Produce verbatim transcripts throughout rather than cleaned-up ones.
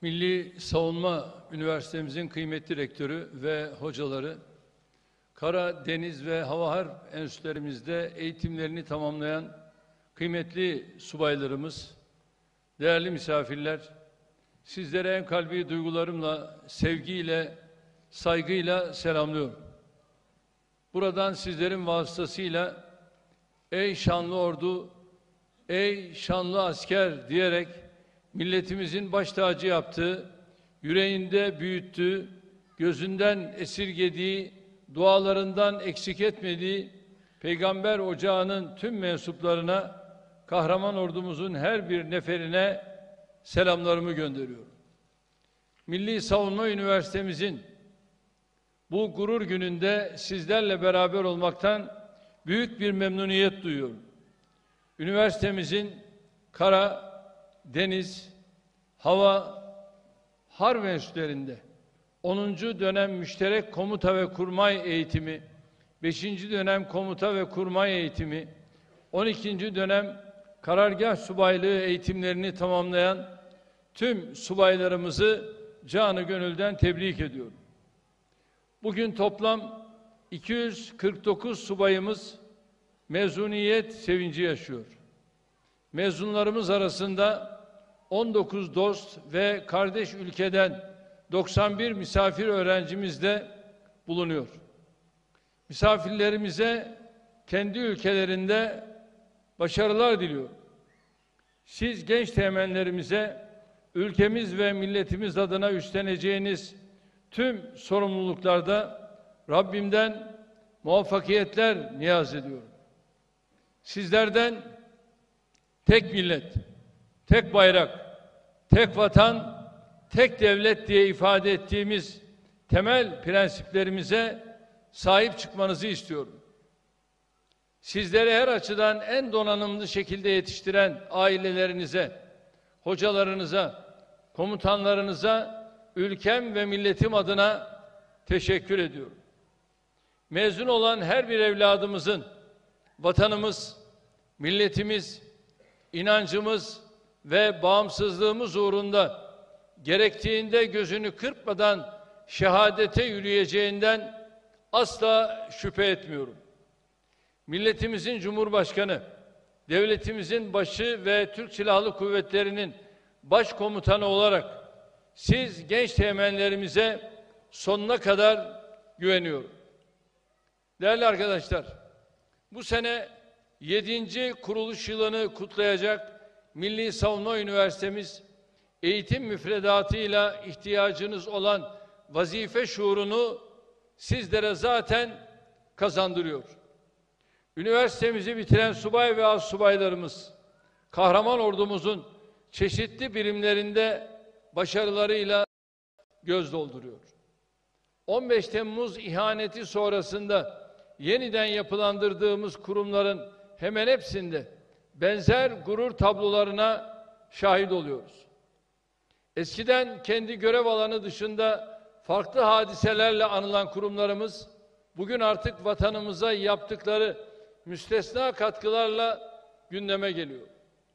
Milli Savunma Üniversitemizin kıymetli rektörü ve hocaları, Kara, Deniz ve Hava Harp Enstitülerimizde eğitimlerini tamamlayan kıymetli subaylarımız, değerli misafirler, sizlere en kalbi duygularımla, sevgiyle, saygıyla selamlıyorum. Buradan sizlerin vasıtasıyla ey şanlı ordu, ey şanlı asker diyerek milletimizin baş tacı yaptığı, yüreğinde büyüttüğü, gözünden esirgediği, dualarından eksik etmediği Peygamber ocağının tüm mensuplarına, kahraman ordumuzun her bir neferine selamlarımı gönderiyorum. Milli Savunma Üniversitemizin bu gurur gününde sizlerle beraber olmaktan büyük bir memnuniyet duyuyorum. Üniversitemizin kara, deniz, hava, harp enstitülerinde onuncu dönem müşterek komuta ve kurmay eğitimi, beşinci dönem komuta ve kurmay eğitimi, on ikinci dönem karargah subaylığı eğitimlerini tamamlayan tüm subaylarımızı canı gönülden tebrik ediyorum. Bugün toplam iki yüz kırk dokuz subayımız mezuniyet sevinci yaşıyor. Mezunlarımız arasında on dokuz dost ve kardeş ülkeden doksan bir misafir öğrencimiz de bulunuyor. Misafirlerimize kendi ülkelerinde başarılar diliyorum. Siz genç teğmenlerimize ülkemiz ve milletimiz adına üstleneceğiniz tüm sorumluluklarda Rabbimden muvaffakiyetler niyaz ediyorum. Sizlerden tek millet, tek bayrak, tek vatan, tek devlet diye ifade ettiğimiz temel prensiplerimize sahip çıkmanızı istiyorum. Sizleri her açıdan en donanımlı şekilde yetiştiren ailelerinize, hocalarınıza, komutanlarınıza, ülkem ve milletim adına teşekkür ediyorum. Mezun olan her bir evladımızın vatanımız, milletimiz, inancımız ve bağımsızlığımız uğrunda gerektiğinde gözünü kırpmadan şehadete yürüyeceğinden asla şüphe etmiyorum. Milletimizin Cumhurbaşkanı, devletimizin başı ve Türk Silahlı Kuvvetleri'nin başkomutanı olarak siz genç teğmenlerimize sonuna kadar güveniyorum. Değerli arkadaşlar, bu sene yedinci kuruluş yılını kutlayacak Milli Savunma Üniversitemiz, eğitim müfredatıyla ihtiyacınız olan vazife şuurunu sizlere zaten kazandırıyor. Üniversitemizi bitiren subay ve astsubaylarımız, kahraman ordumuzun çeşitli birimlerinde başarılarıyla göz dolduruyor. on beş Temmuz ihaneti sonrasında yeniden yapılandırdığımız kurumların hemen hepsinde benzer gurur tablolarına şahit oluyoruz. Eskiden kendi görev alanı dışında farklı hadiselerle anılan kurumlarımız bugün artık vatanımıza yaptıkları müstesna katkılarla gündeme geliyor.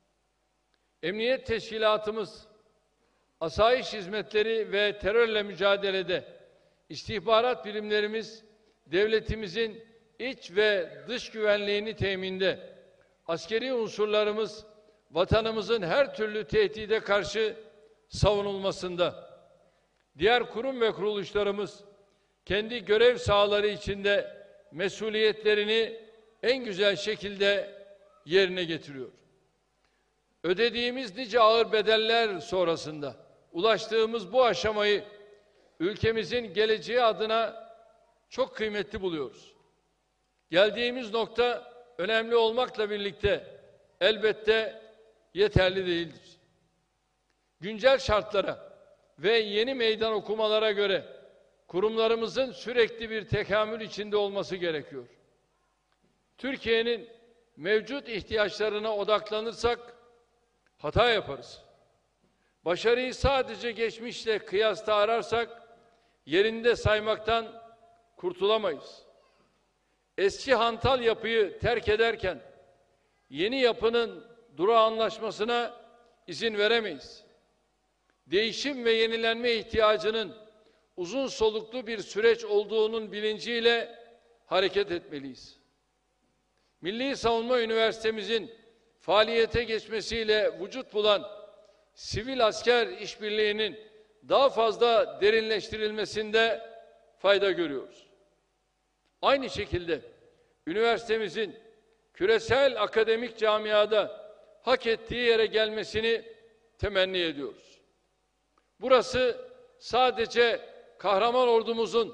Emniyet teşkilatımız, asayiş hizmetleri ve terörle mücadelede istihbarat birimlerimiz devletimizin iç ve dış güvenliğini teminde, askeri unsurlarımız vatanımızın her türlü tehdide karşı savunulmasında, diğer kurum ve kuruluşlarımız kendi görev sahaları içinde mesuliyetlerini en güzel şekilde yerine getiriyor. Ödediğimiz nice ağır bedeller sonrasında ulaştığımız bu aşamayı ülkemizin geleceği adına çok kıymetli buluyoruz. Geldiğimiz nokta önemli olmakla birlikte elbette yeterli değildir. Güncel şartlara ve yeni meydan okumalara göre kurumlarımızın sürekli bir tekamül içinde olması gerekiyor. Türkiye'nin mevcut ihtiyaçlarına odaklanırsak hata yaparız. Başarıyı sadece geçmişle kıyasla ararsak yerinde saymaktan kurtulamayız. Eski hantal yapıyı terk ederken yeni yapının durağanlaşmasına izin veremeyiz. değişim ve yenilenme ihtiyacının uzun soluklu bir süreç olduğunun bilinciyle hareket etmeliyiz. Milli Savunma Üniversitemizin faaliyete geçmesiyle vücut bulan sivil asker işbirliğinin daha fazla derinleştirilmesinde fayda görüyoruz. Aynı şekilde üniversitemizin küresel akademik camiada hak ettiği yere gelmesini temenni ediyoruz. Burası sadece kahraman ordumuzun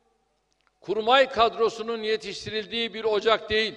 kurmay kadrosunun yetiştirildiği bir ocak değil,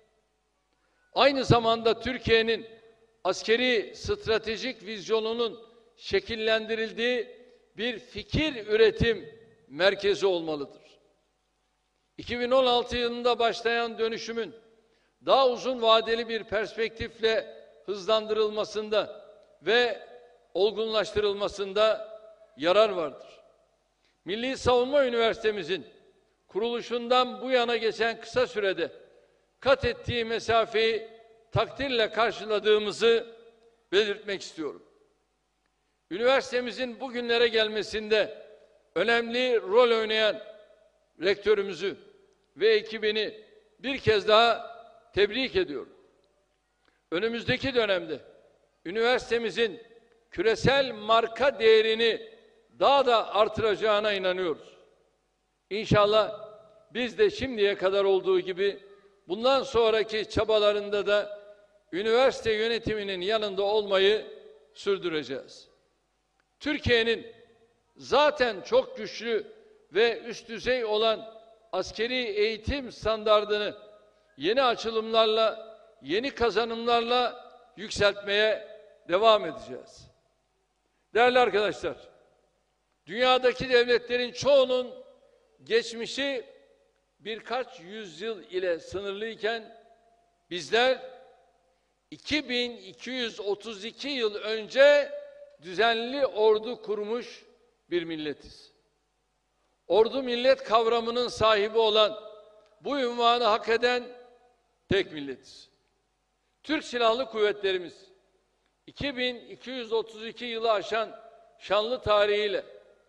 aynı zamanda Türkiye'nin askeri stratejik vizyonunun şekillendirildiği bir fikir üretim merkezi olmalıdır. iki bin on altı yılında başlayan dönüşümün daha uzun vadeli bir perspektifle hızlandırılmasında ve olgunlaştırılmasında yarar vardır. Milli Savunma Üniversitemizin kuruluşundan bu yana geçen kısa sürede kat ettiği mesafeyi takdirle karşıladığımızı belirtmek istiyorum. Üniversitemizin bugünlere gelmesinde önemli rol oynayan rektörümüzü ve ekibini bir kez daha tebrik ediyorum. Önümüzdeki dönemde üniversitemizin küresel marka değerini daha da artıracağına inanıyoruz. İnşallah biz de şimdiye kadar olduğu gibi bundan sonraki çabalarında da üniversite yönetiminin yanında olmayı sürdüreceğiz. Türkiye'nin zaten çok güçlü ve üst düzey olan askeri eğitim standardını yeni açılımlarla, yeni kazanımlarla yükseltmeye devam edeceğiz. Değerli arkadaşlar, dünyadaki devletlerin çoğunun geçmişi birkaç yüzyıl ile sınırlıyken bizler iki bin iki yüz otuz iki yıl önce düzenli ordu kurmuş bir milletiz. Ordu millet kavramının sahibi olan, bu ünvanı hak eden tek milletiz. Türk Silahlı Kuvvetlerimiz iki bin iki yüz otuz iki yılı aşan şanlı tarihiyle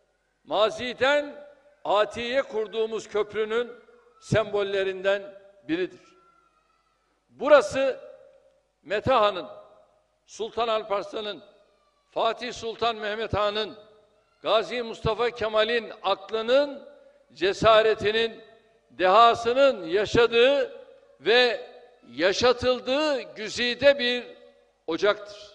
maziden atiye kurduğumuz köprünün sembollerinden biridir. Burası Mete Han'ın, Sultan Alparslan'ın, Fatih Sultan Mehmet Han'ın, Gazi Mustafa Kemal'in aklının, cesaretinin, dehasının yaşadığı ve yaşatıldığı güzide bir ocaktır.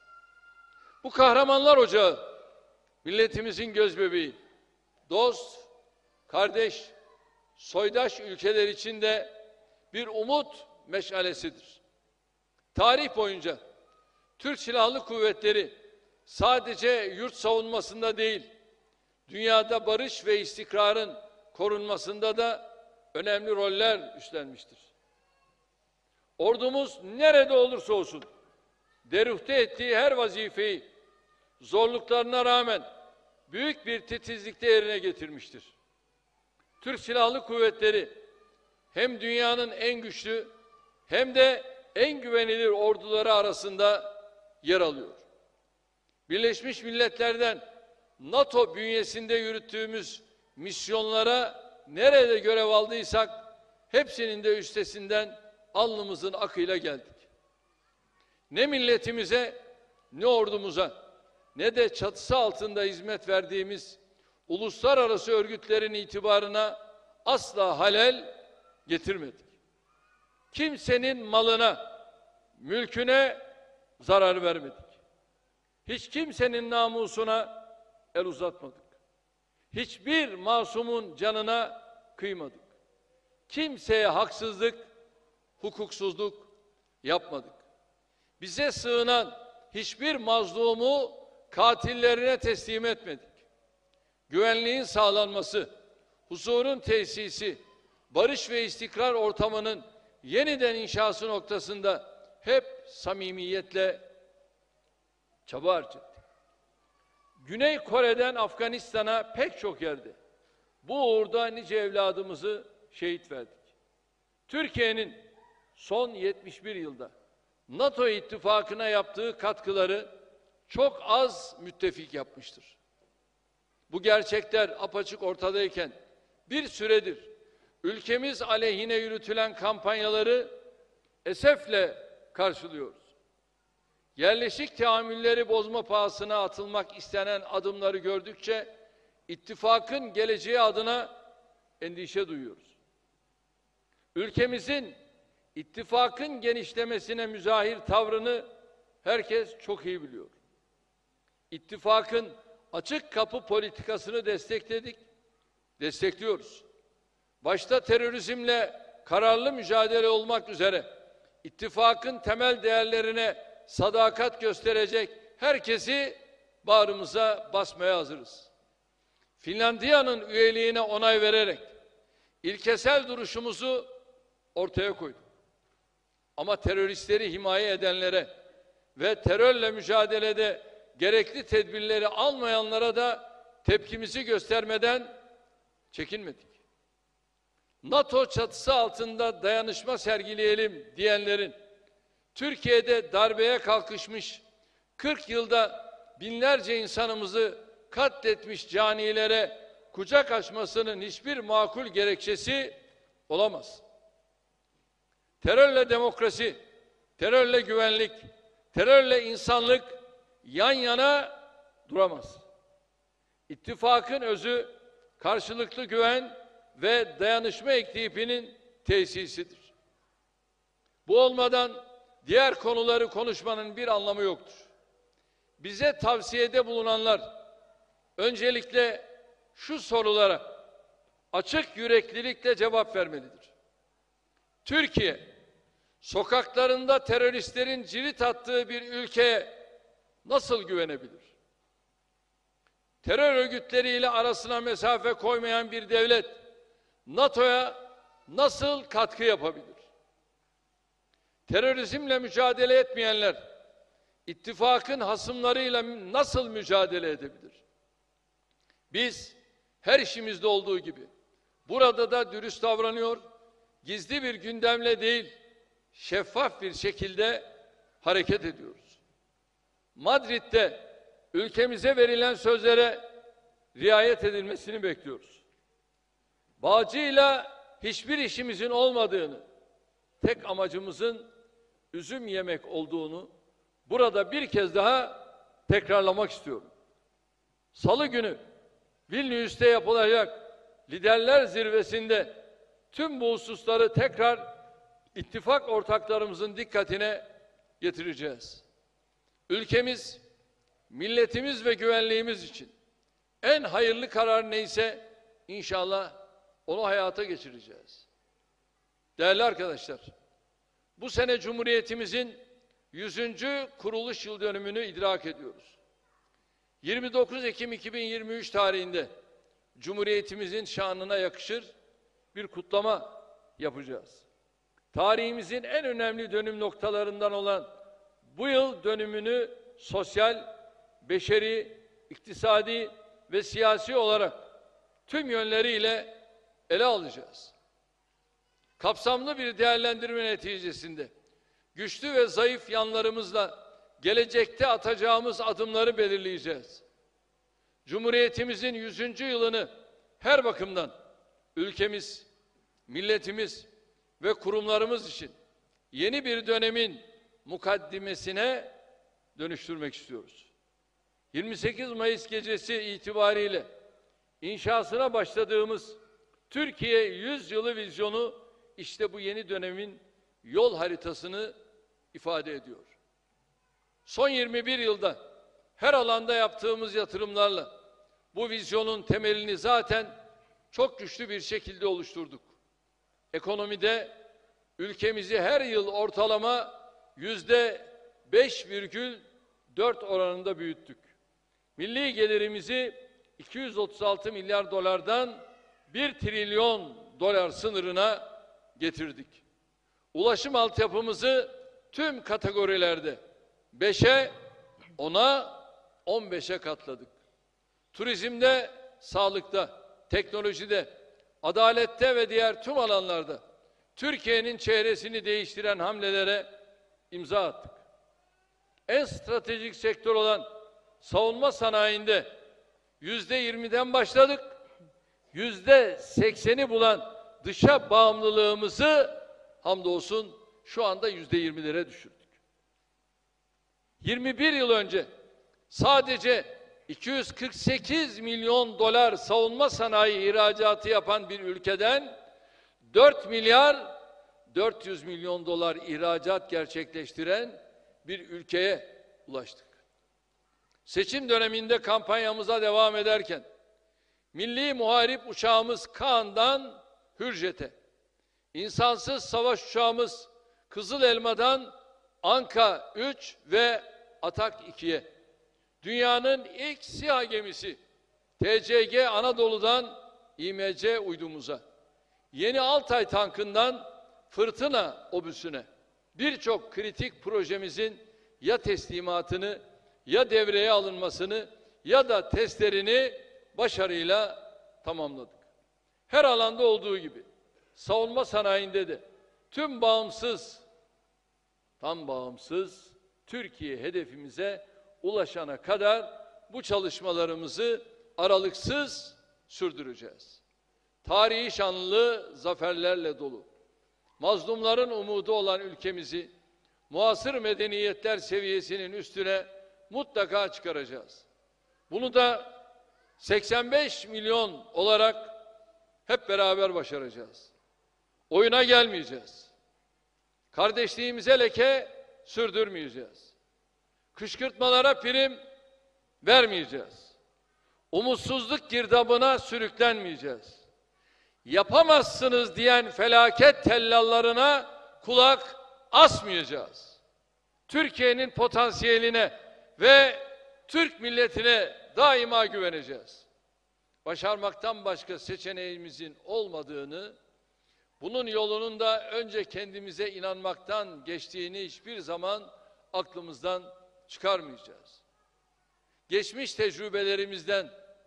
Bu kahramanlar ocağı, milletimizin gözbebeği, dost, kardeş, soydaş ülkeler içinde bir umut meşalesidir. Tarih boyunca Türk Silahlı Kuvvetleri sadece yurt savunmasında değil, dünyada barış ve istikrarın korunmasında da önemli roller üstlenmiştir. Ordumuz nerede olursa olsun deruhte ettiği her vazifeyi zorluklarına rağmen büyük bir titizlikte yerine getirmiştir. Türk Silahlı Kuvvetleri hem dünyanın en güçlü hem de en güvenilir orduları arasında yer alıyor. Birleşmiş Milletler'den NATO bünyesinde yürüttüğümüz misyonlara nerede görev aldıysak hepsinin de üstesinden alnımızın akıyla geldik. Ne milletimize, ne ordumuza, ne de çatısı altında hizmet verdiğimiz uluslararası örgütlerin itibarına asla halel getirmedik. Kimsenin malına, mülküne zarar vermedik. Hiç kimsenin namusuna el uzatmadık. Hiçbir masumun canına kıymadık. Kimseye haksızlık, hukuksuzluk yapmadık. Bize sığınan hiçbir mazlumu katillerine teslim etmedik. Güvenliğin sağlanması, huzurun tesisi, barış ve istikrar ortamının yeniden inşası noktasında hep samimiyetle çaba harcadık. Güney Kore'den Afganistan'a pek çok yerde bu uğurda nice evladımızı şehit verdik. Türkiye'nin son yetmiş bir yılda NATO ittifakına yaptığı katkıları çok az müttefik yapmıştır. Bu gerçekler apaçık ortadayken bir süredir ülkemiz aleyhine yürütülen kampanyaları esefle karşılıyoruz. Yerleşik teamülleri bozma pahasına atılmak istenen adımları gördükçe ittifakın geleceği adına endişe duyuyoruz. Ülkemizin ittifakın genişlemesine müzahir tavrını herkes çok iyi biliyor. İttifakın açık kapı politikasını destekledik, destekliyoruz. Başta terörizmle kararlı mücadele olmak üzere ittifakın temel değerlerine sadakat gösterecek herkesi bağrımıza basmaya hazırız. Finlandiya'nın üyeliğine onay vererek ilkesel duruşumuzu ortaya koyduk. Ama teröristleri himaye edenlere ve terörle mücadelede gerekli tedbirleri almayanlara da tepkimizi göstermeden çekinmedik. NATO çatısı altında dayanışma sergileyelim diyenlerin Türkiye'de darbeye kalkışmış, kırk yılda binlerce insanımızı katletmiş canilere kucak açmasının hiçbir makul gerekçesi olamaz. Terörle demokrasi, terörle güvenlik, terörle insanlık yan yana duramaz. İttifakın özü karşılıklı güven ve dayanışma eklipinin tesisidir. Bu olmadan diğer konuları konuşmanın bir anlamı yoktur. Bize tavsiyede bulunanlar öncelikle şu sorulara açık yüreklilikle cevap vermelidir. Türkiye, sokaklarında teröristlerin cirit attığı bir ülkeye nasıl güvenebilir? Terör örgütleriyle arasına mesafe koymayan bir devlet, NATO'ya nasıl katkı yapabilir? Terörizmle mücadele etmeyenler, ittifakın hasımlarıyla nasıl mücadele edebilir? Biz her işimizde olduğu gibi burada da dürüst davranıyor, gizli bir gündemle değil, şeffaf bir şekilde hareket ediyoruz. Madrid'de ülkemize verilen sözlere riayet edilmesini bekliyoruz. Bağcıyla hiçbir işimizin olmadığını, tek amacımızın üzüm yemek olduğunu burada bir kez daha tekrarlamak istiyorum. Salı günü Vilnius'ta yapılacak liderler zirvesinde tüm bu hususları tekrar ittifak ortaklarımızın dikkatine getireceğiz. Ülkemiz, milletimiz ve güvenliğimiz için en hayırlı karar neyse inşallah onu hayata geçireceğiz. Değerli arkadaşlar, bu sene Cumhuriyetimizin yüzüncü kuruluş yıl dönümünü idrak ediyoruz. yirmi dokuz Ekim iki bin yirmi üç tarihinde Cumhuriyetimizin şanına yakışır bir kutlama yapacağız. Tarihimizin en önemli dönüm noktalarından olan bu yıl dönümünü sosyal, beşeri, iktisadi ve siyasi olarak tüm yönleriyle ele alacağız. Kapsamlı bir değerlendirme neticesinde güçlü ve zayıf yanlarımızla gelecekte atacağımız adımları belirleyeceğiz. Cumhuriyetimizin yüzüncü yılını her bakımdan ülkemiz, milletimiz ve kurumlarımız için yeni bir dönemin mukaddimesine dönüştürmek istiyoruz. yirmi sekiz Mayıs gecesi itibariyle inşasına başladığımız Türkiye yüzyılı vizyonu işte bu yeni dönemin yol haritasını ifade ediyor. Son yirmi bir yılda her alanda yaptığımız yatırımlarla bu vizyonun temelini zaten çok güçlü bir şekilde oluşturduk. Ekonomide ülkemizi her yıl ortalama yüzde beş virgül dört oranında büyüttük. Milli gelirimizi iki yüz otuz altı milyar dolardan bir trilyon dolar sınırına getirdik. Ulaşım altyapımızı tüm kategorilerde beşe, ona, on beşe katladık. Turizmde, sağlıkta, teknolojide, adalette ve diğer tüm alanlarda Türkiye'nin çehresini değiştiren hamlelere imza attık. En stratejik sektör olan savunma sanayinde yüzde yirmiden başladık. Yüzde sekseni bulan dışa bağımlılığımızı hamdolsun şu anda yüzde yirmilere düşürdük. yirmi bir yıl önce sadece iki yüz kırk sekiz milyon dolar savunma sanayi ihracatı yapan bir ülkeden dört milyar dört yüz milyon dolar ihracat gerçekleştiren bir ülkeye ulaştık. Seçim döneminde kampanyamıza devam ederken milli muharip uçağımız Kaan'dan Hürjet'e, insansız savaş uçağımız Kızıl Elma'dan Anka üç ve Atak ikiye, dünyanın ilk SİHA gemisi T C G Anadolu'dan İ M C uydumuza, yeni Altay tankından Fırtına obüsüne birçok kritik projemizin ya teslimatını ya devreye alınmasını ya da testlerini başarıyla tamamladık. Her alanda olduğu gibi savunma sanayinde de tüm bağımsız, tam bağımsız Türkiye hedefimize ulaşana kadar bu çalışmalarımızı aralıksız sürdüreceğiz. Tarihi şanlı zaferlerle dolu, mazlumların umudu olan ülkemizi muasır medeniyetler seviyesinin üstüne mutlaka çıkaracağız. Bunu da seksen beş milyon olarak hep beraber başaracağız. Oyuna gelmeyeceğiz. Kardeşliğimize leke sürdürmeyeceğiz. Kışkırtmalara prim vermeyeceğiz. Umutsuzluk girdabına sürüklenmeyeceğiz. Yapamazsınız diyen felaket tellallarına kulak asmayacağız. Türkiye'nin potansiyeline ve Türk milletine daima güveneceğiz. Başarmaktan başka seçeneğimizin olmadığını, bunun yolunun da önce kendimize inanmaktan geçtiğini hiçbir zaman aklımızdan çıkarmayacağız. Geçmiş tecrübelerimizden,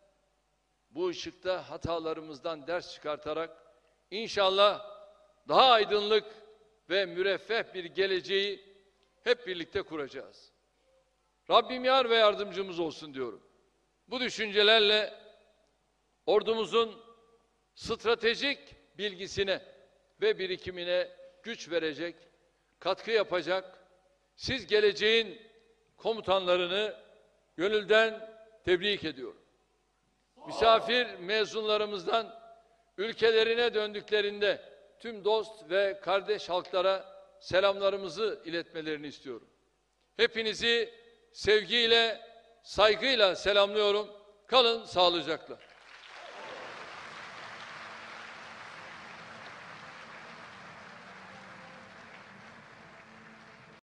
bu ışıkta hatalarımızdan ders çıkartarak inşallah daha aydınlık ve müreffeh bir geleceği hep birlikte kuracağız. Rabbim yar ve yardımcımız olsun diyorum. Bu düşüncelerle ordumuzun stratejik bilgisine ve birikimine güç verecek, katkı yapacak, siz geleceğin komutanlarını gönülden tebrik ediyorum. Misafir mezunlarımızdan ülkelerine döndüklerinde tüm dost ve kardeş halklara selamlarımızı iletmelerini istiyorum. Hepinizi sevgiyle, saygıyla selamlıyorum. Kalın sağlıcakla.